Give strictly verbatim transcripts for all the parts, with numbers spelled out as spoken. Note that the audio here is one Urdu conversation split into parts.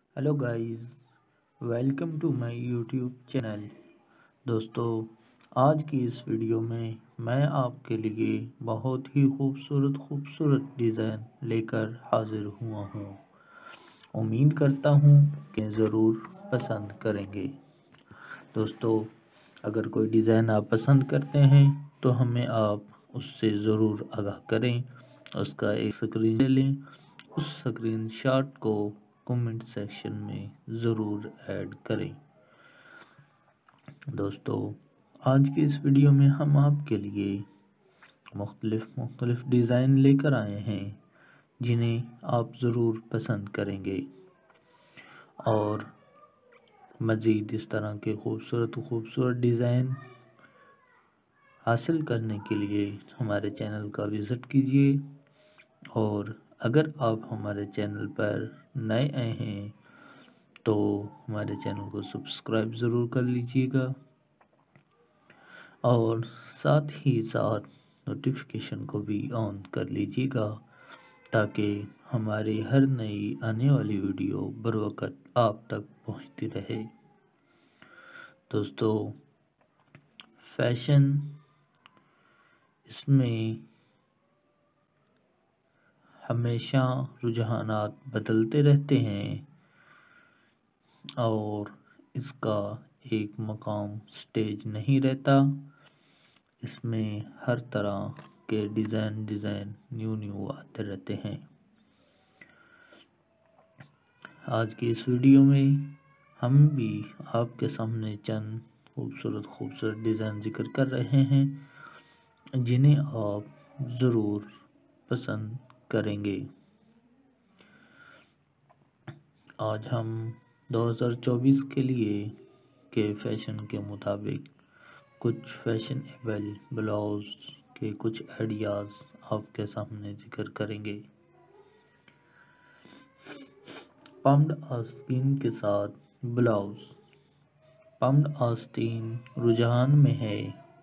Hello guys, welcome to my YouTube channel. दोस्तों, आज की इस वीडियो में मैं आपके लिए बहुत ही खूबसूरत खूबसूरत डिज़ाइन लेकर हाजिर हुआ हूँ। उम्मीद करता हूँ कि ज़रूर पसंद करेंगे। दोस्तों, अगर कोई डिज़ाइन आप पसंद करते हैं तो हमें आप उससे ज़रूर आगाह करें, उसका एक स्क्रीन ले लें। उस स्क्रीन शॉट को कमेंट सेक्शन में ज़रूर ऐड करें। दोस्तों, आज की इस वीडियो में हम आपके लिए मुख्तलिफ मुख्तलिफ डिज़ाइन लेकर आए हैं जिन्हें आप ज़रूर पसंद करेंगे। और मज़ीद इस तरह के खूबसूरत खूबसूरत डिज़ाइन हासिल करने के लिए हमारे चैनल का विज़िट कीजिए। और अगर आप हमारे चैनल पर नए आए हैं तो हमारे चैनल को सब्सक्राइब ज़रूर कर लीजिएगा और साथ ही साथ नोटिफिकेशन को भी ऑन कर लीजिएगा ताकि हमारी हर नई आने वाली वीडियो बर वक़्त आप तक पहुंचती रहे। दोस्तों, फैशन इसमें हमेशा रुझानात बदलते रहते हैं और इसका एक मकाम स्टेज नहीं रहता। इसमें हर तरह के डिज़ाइन डिज़ाइन न्यू न्यू आते रहते हैं। आज की इस वीडियो में हम भी आपके सामने चंद खूबसूरत खूबसूरत डिज़ाइन जिक्र कर रहे हैं जिन्हें आप ज़रूर पसंद करेंगे। आज हम दो हज़ार चौबीस के लिए के फैशन के मुताबिक कुछ फैशनेबल ब्लाउज के कुछ आइडियाज़ आपके सामने जिक्र करेंगे। पम्प्ड आस्तीन के साथ ब्लाउज। पम्प्ड आस्तीन रुझान में है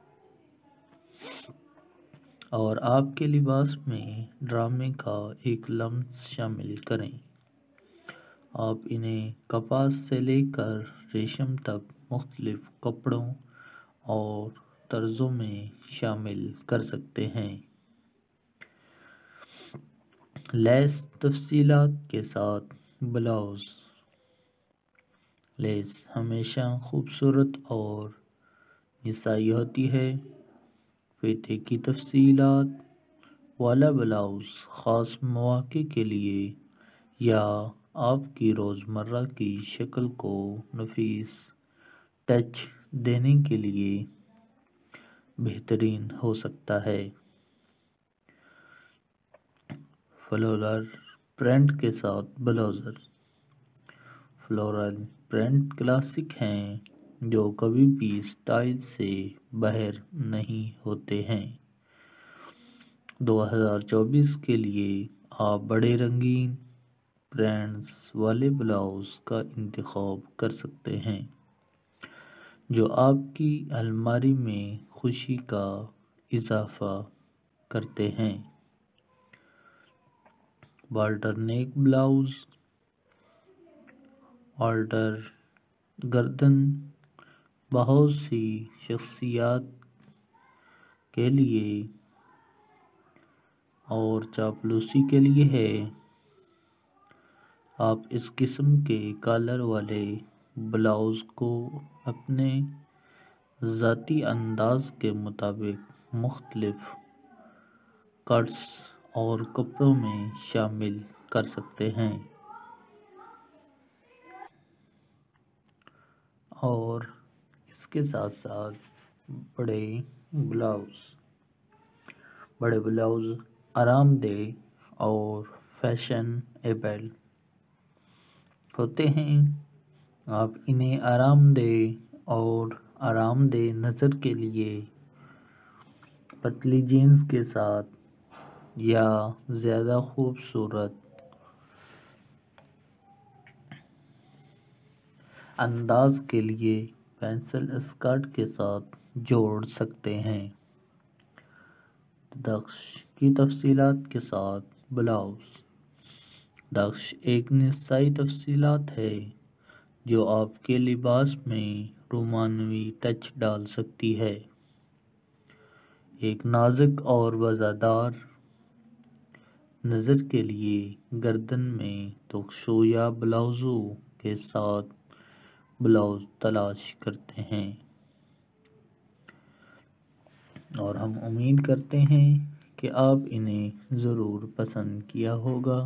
और आपके लिबास में ड्रामे का एक लम्स शामिल करें। आप इन्हें कपास से लेकर रेशम तक मुख्तलिफ कपड़ों और तर्जों में शामिल कर सकते हैं। लेस तफसीलात के साथ ब्लाउज। लेस हमेशा खूबसूरत और निसाई होती है। फीते की तफसीलात वाला ब्लाउज ख़ास मौके के लिए या आपकी रोज़मर्रा की शक्ल को नफीस टच देने के लिए बेहतरीन हो सकता है। फ्लोरल प्रिंट के साथ ब्लाउज़र। फ्लोरल प्रिंट क्लासिक हैं जो कभी भी स्टाइल से बाहर नहीं होते हैं। दो हज़ार चौबीस के लिए आप बड़े रंगीन प्रिंट्स वाले ब्लाउज का इंतखाब कर सकते हैं जो आपकी अलमारी में खुशी का इजाफा करते हैं। Walter neck blouse. वाल्टर गर्दन बहुत सी शख्सियत के लिए और चापलूसी के लिए है। आप इस किस्म के कॉलर वाले ब्लाउज को अपने ज़ाती अंदाज के मुताबिक मुख्तलिफ कट्स और कपड़ों में शामिल कर सकते हैं। और इसके साथ साथ बड़े ब्लाउज बड़े ब्लाउज आरामदेह और फैशनेबल होते हैं। आप इन्हें आरामदेह और आरामदेह नज़र के लिए पतली जीन्स के साथ या ज़्यादा खूबसूरत अंदाज के लिए पेंसिल स्कर्ट के साथ जोड़ सकते हैं। दक्ष की तफसीलात के साथ ब्लाउज। نقش ایک نسائی تفصیلات ہے جو آپ کے لباس میں رومانوی ٹچ ڈال سکتی ہے۔ ایک نازک اور وزادار نظر کے لیے گردن میں تکشو یا بلاؤزوں کے ساتھ بلاؤز تلاش کرتے ہیں، اور ہم امید کرتے ہیں کہ آپ انہیں ضرور پسند کیا ہوگا،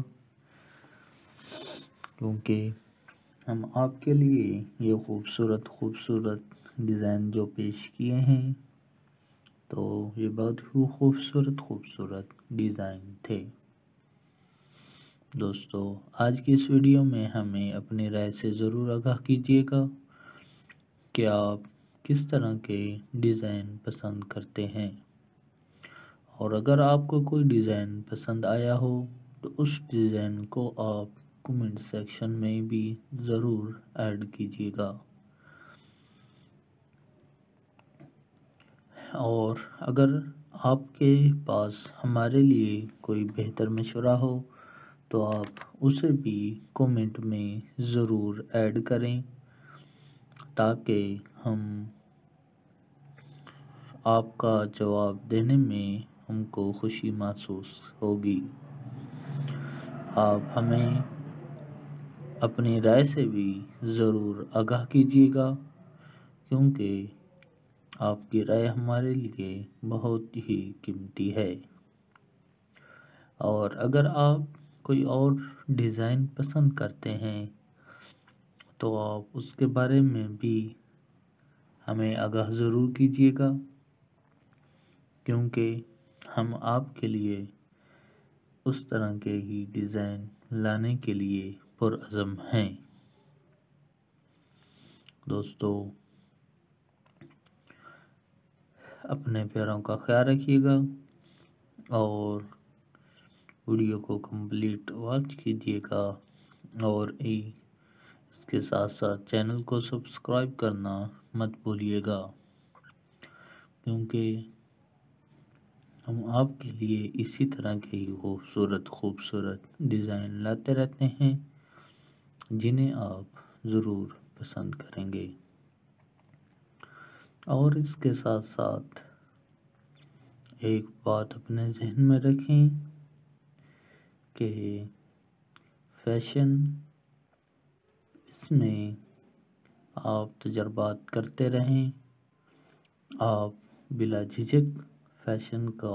کیونکہ ہم آپ کے لیے یہ خوبصورت خوبصورت ڈیزائن جو پیش کیے ہیں تو یہ بہت ہی خوبصورت خوبصورت ڈیزائن تھے۔ دوستو، آج کی اس ویڈیو میں ہمیں اپنی رائے سے ضرور آگاہ کیجیے گا کہ آپ کس طرح کے ڈیزائن پسند کرتے ہیں، اور اگر آپ کو کوئی ڈیزائن پسند آیا ہو تو اس ڈیزائن کو آپ کمنٹ سیکشن میں بھی ضرور ایڈ کیجیے گا، اور اگر آپ کے پاس ہمارے لیے کوئی بہتر مشورہ ہو تو آپ اسے بھی کومنٹ میں ضرور ایڈ کریں، تاکہ ہم آپ کا جواب دینے میں ہم کو خوشی محسوس ہوگی۔ آپ ہمیں اپنی رائے سے بھی ضرور آگاہ کیجیے گا، کیونکہ آپ کی رائے ہمارے لیے بہت ہی قیمتی ہے، اور اگر آپ کوئی اور ڈیزائن پسند کرتے ہیں تو آپ اس کے بارے میں بھی ہمیں آگاہ ضرور کیجیے گا، کیونکہ ہم آپ کے لیے اس طرح کے ہی ڈیزائن لانے کے لیے پرعزم ہیں۔ دوستو، اپنے پیاروں کا خیال رکھیے گا اور ویڈیو کو کمپلیٹ واچ کیجیے گا، اور اس کے ساتھ ساتھ چینل کو سبسکرائب کرنا مت بھولیے گا، کیونکہ ہم آپ کے لیے اسی طرح کے ہی خوبصورت خوبصورت ڈیزائن لاتے رہتے ہیں جنہیں آپ ضرور پسند کریں گے۔ اور اس کے ساتھ ساتھ ایک بات اپنے ذہن میں رکھیں کہ فیشن، اس میں آپ تجربات کرتے رہیں، آپ بلا جھجک فیشن کا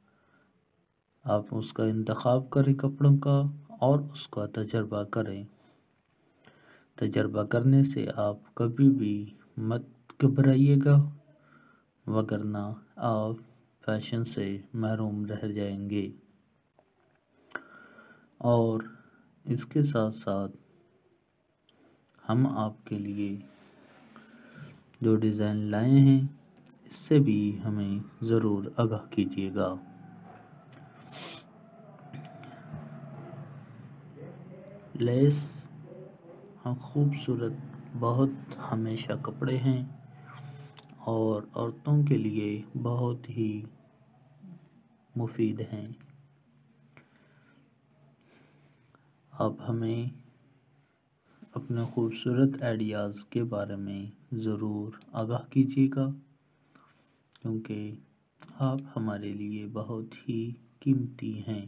آپ اس کا انتخاب کریں کپڑوں کا، اور اس کا تجربہ کریں۔ تجربہ کرنے سے آپ کبھی بھی مت گھبرائیے گا، وگرنہ آپ فیشن سے محروم رہ جائیں گے۔ اور اس کے ساتھ ساتھ ہم آپ کے لیے جو ڈیزائن لائے ہیں اس سے بھی ہمیں ضرور آگاہ کیجیے گا۔ لیس ہم خوبصورت بہت ہمیشہ کپڑے ہیں، اور عورتوں کے لیے بہت ہی مفید ہیں۔ آپ ہمیں اپنے خوبصورت آئیڈیاز کے بارے میں ضرور آگاہ کیجیے گا، کیونکہ آپ ہمارے لیے بہت ہی قیمتی ہیں۔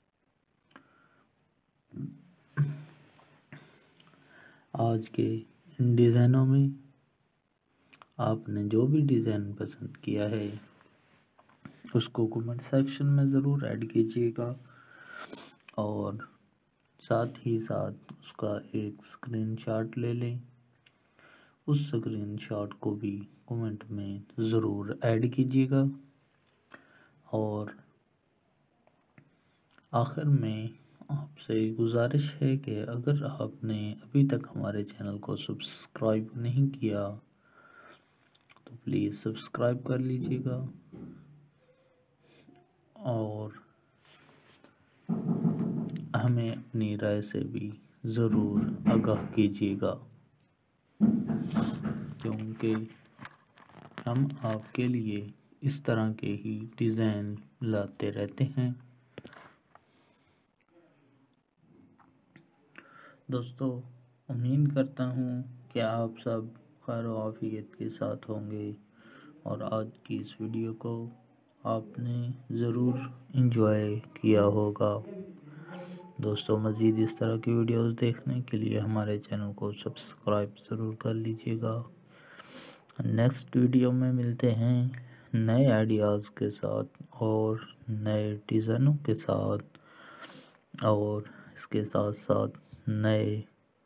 آج کے ان ڈیزائنوں میں آپ نے جو بھی ڈیزائن پسند کیا ہے اس کو کمنٹ سیکشن میں ضرور ایڈ کیجیے گا، اور ساتھ ہی ساتھ اس کا ایک اسکرین شاٹ لے لیں، اس اسکرین شاٹ کو بھی کمنٹ میں ضرور ایڈ کیجیے گا۔ اور آخر میں آپ سے گزارش ہے کہ اگر آپ نے ابھی تک ہمارے چینل کو سبسکرائب نہیں کیا تو پلیز سبسکرائب کر لیجیے گا، اور ہمیں اپنی رائے سے بھی ضرور آگاہ کیجیے گا، کیونکہ ہم آپ کے لیے اس طرح کے ہی ڈیزائن لاتے رہتے ہیں۔ دوستو امید کرتا ہوں کہ آپ سب خیر و عافیت کے ساتھ ہوں گے اور آج کی اس ویڈیو کو آپ نے ضرور انجوائے کیا ہوگا۔ دوستو مزید اس طرح کی ویڈیوز دیکھنے کے لیے ہمارے چینل کو سبسکرائب ضرور کر لیجئے گا۔ نیکسٹ ویڈیو میں ملتے ہیں نئے آئیڈیاز کے ساتھ اور نئے ڈیزائنوں کے ساتھ، اور اس کے ساتھ ساتھ نئے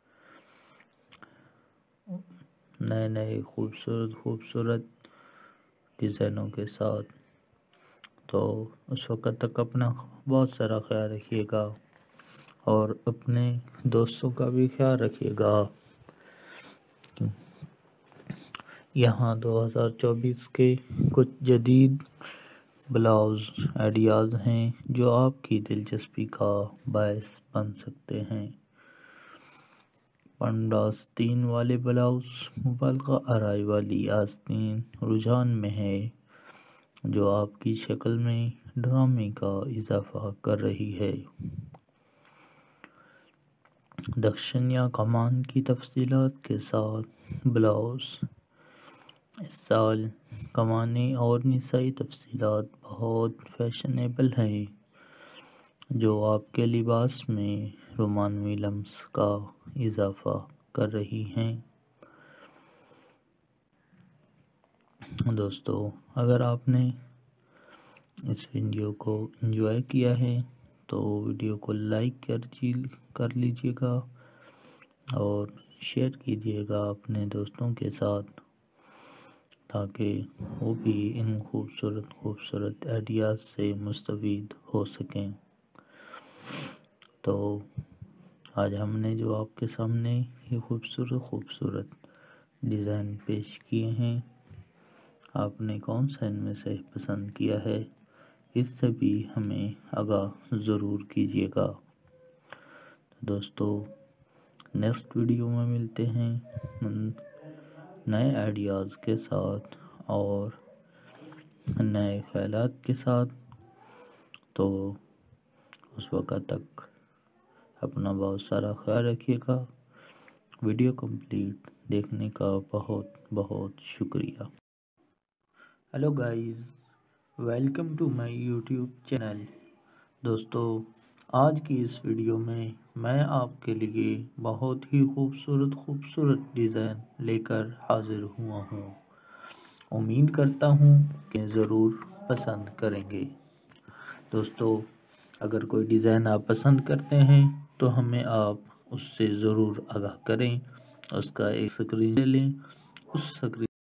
نئے نئے خوبصورت خوبصورت ڈیزائنوں کے ساتھ۔ تو اس وقت تک اپنا بہت سارا خیال رکھیے گا اور اپنے دوستوں کا بھی خیال رکھیے گا۔ یہاں دو ہزار چوبیس کے کچھ جدید بلاؤز آئیڈیاز ہیں جو آپ کی دلچسپی کا باعث بن سکتے ہیں۔ پنڈا آستین والے بلاؤز مبالغہ آرائی والی آستین رجحان میں ہے جو آپ کی شکل میں ڈرامے کا اضافہ کر رہی ہے۔ دکشن یا کمان کی تفصیلات کے ساتھ بلاؤز۔ اس سال کمانیں اور نسائی تفصیلات بہت فیشنیبل ہیں جو آپ کے لباس میں رومانوی لمس کا اضافہ کر رہی ہیں۔ دوستو اگر آپ نے اس ویڈیو کو انجوائے کیا ہے تو ویڈیو کو لائک کر لیجئے گا اور شیئر کیجئے گا اپنے دوستوں کے ساتھ تاکہ وہ بھی ان خوبصورت خوبصورت آئیڈیاز سے مستفید ہو سکیں۔ تو آج ہم نے جو آپ کے سامنے یہ خوبصورت خوبصورت ڈیزائن پیش کیے ہیں، آپ نے کون سا ان میں سے پسند کیا ہے اس سے بھی ہمیں آگاہ ضرور کیجیے گا۔ دوستو نیکسٹ ویڈیو میں ملتے ہیں نئے آئیڈیاز کے ساتھ اور نئے خیالات کے ساتھ۔ تو اس وقت تک اپنا بہت سارا خیال رکھیے گا۔ ویڈیو کمپلیٹ دیکھنے کا بہت بہت شکریہ۔ Hello guys, welcome to my YouTube channel. دوستو آج کی اس ویڈیو میں میں آپ کے لیے بہت ہی خوبصورت خوبصورت ڈیزائن لے کر حاضر ہوا ہوں۔ امید کرتا ہوں کہ ضرور پسند کریں گے۔ دوستو اگر کوئی ڈیزائن آپ پسند کرتے ہیں تو ہمیں آپ اس سے ضرور آگاہ کریں، اس کا ایک اسکرین لے لیں، اس اسکرین